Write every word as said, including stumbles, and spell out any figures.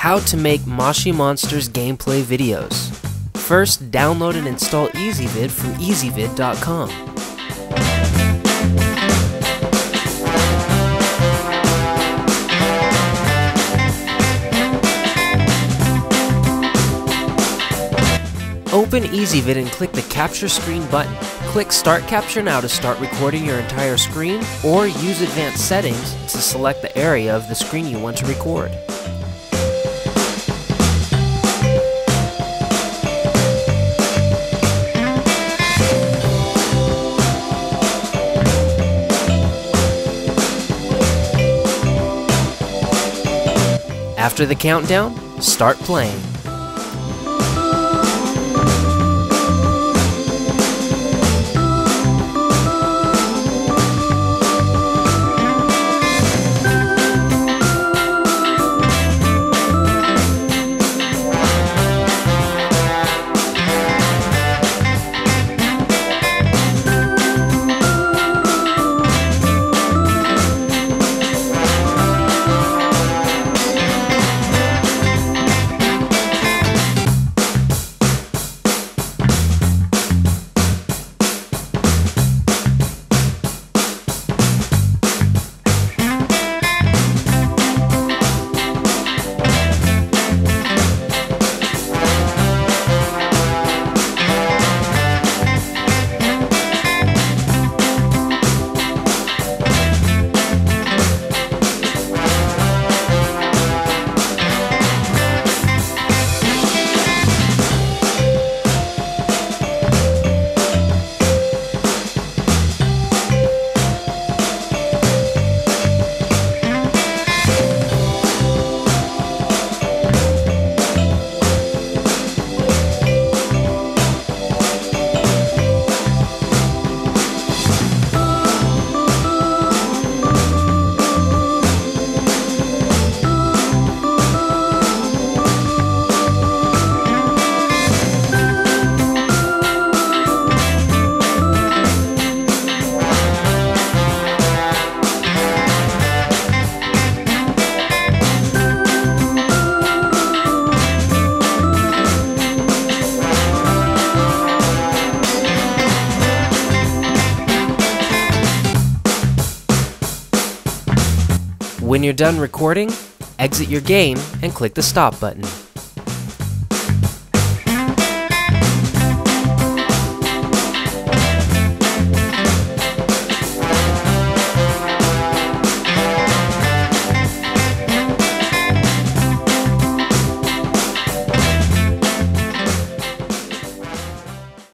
How to make Moshi Monsters gameplay videos. First, download and install EasyVid from easy vid dot com. Open EasyVid and click the Capture Screen button. Click Start Capture Now to start recording your entire screen, or use Advanced Settings to select the area of the screen you want to record. After the countdown, start playing. When you're done recording, exit your game and click the stop button.